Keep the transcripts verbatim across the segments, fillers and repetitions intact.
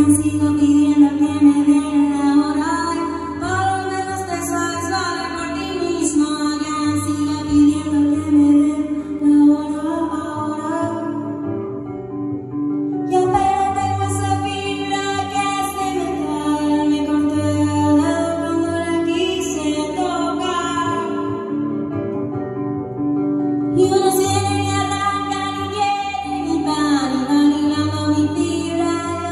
sigo pidiendo que me den la hora. Por lo menos te sabes valer por ti mismo. Again, sigo pidiendo que me den la hora ahora. Yo pero tengo esa fibra que se me trae. Me corté el dedo cuando la quise tocar. Y uno sigue ni arranca ni quiere ni para ni va arreglando mi fibra.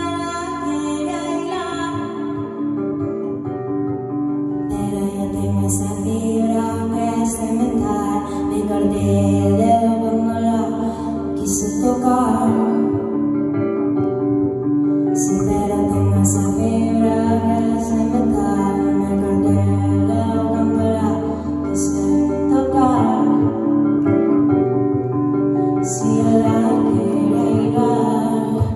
Pero yo tengo esa fibra que se me trae. Me corté el dedo cuando la quise tocar. Sí, pero tengo esa fibra que se me trae. Me corté el dedo cuando la quise tocar. Si yo la quiero ir.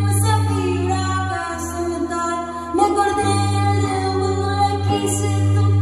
Me acordé de cuando la quise tocar.